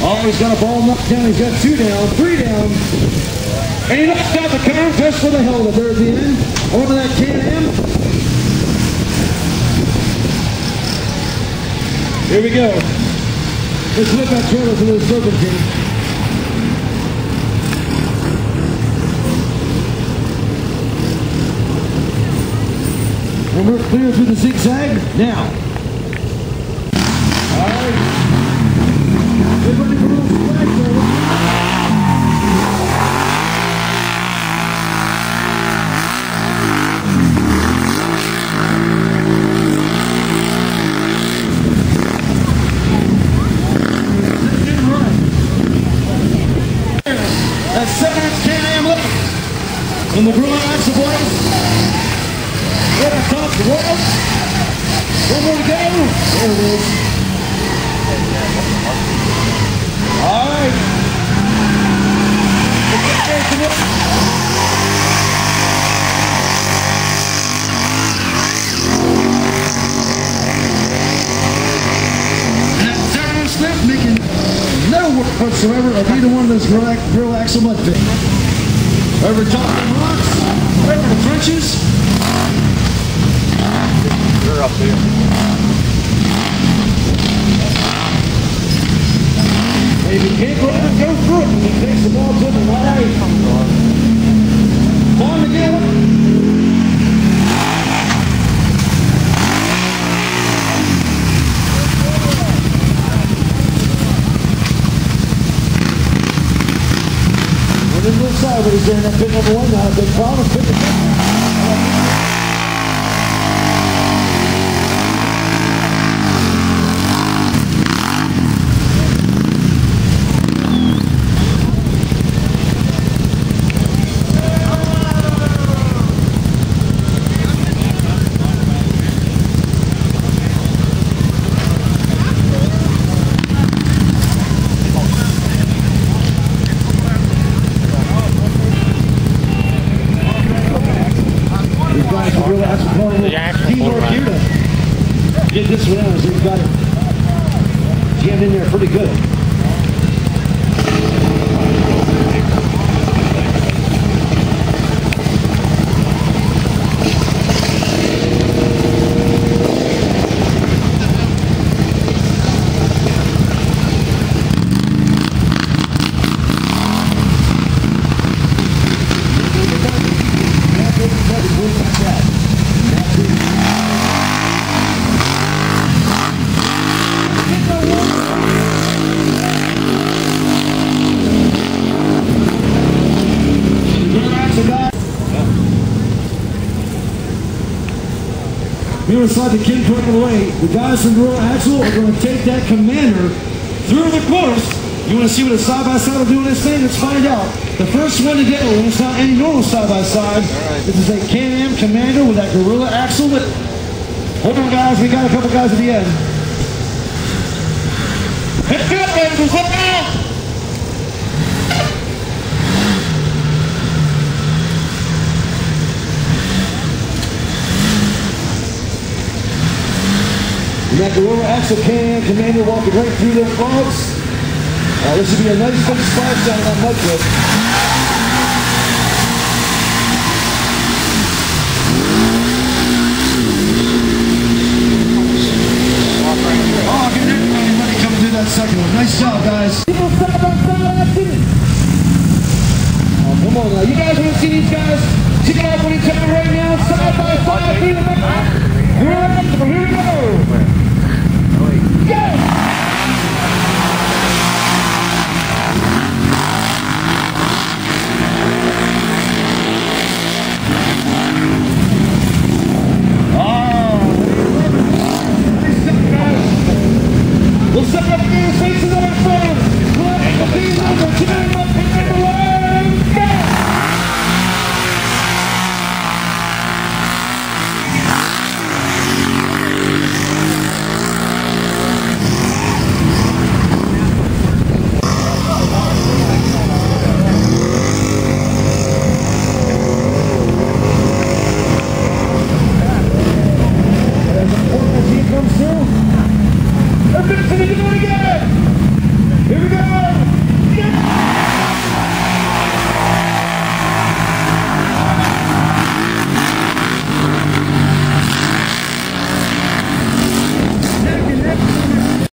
Oh, he's got a ball knocked down. He's got 2 down, 3 down. And he knocked out the car just for the hell of it there at the end. Over that Can-Am. Here we go. Let's flip that trailer to the Serpentine. And we're clear through the zigzag now. All right. Get ready for those flags there. That's 7-inch Can-Am left. And the Gorilla Axle boys. We're going to top the world. 1 more to go. There it is. All right. Let's get there to it. And that 7-inch left making no work whatsoever of either one of those Gorilla Axle mud pits. Over top of the rocks, over the trenches. You're up here. If you can't go through it, it takes the ball to the right. Time to get it. When it goes sideways there in that pit number 1, not a big problem. Pit number 1. Get this one out, so you've got it jammed in there pretty good. Here inside the King Turtle Way, the guys from Gorilla Axle are going to take that Commander through the course. You want to see what a side-by-side will do in this thing? Let's find out. The first one to go, and it's not any normal side-by-side. This is a Can-Am Commander with that Gorilla Axle. Hold on, guys. We got a couple guys at the end. Let's go, baby. Let's go. And that Gorilla Axle Can-Am Commander walking right through them frogs. This should be a nice big splash down on that mud pit. Oh, get everybody ready coming through that second one. Nice job, guys. People side by side action. Oh, come on now. You guys want to see these guys check out with each other right now? Side by side. Here we go.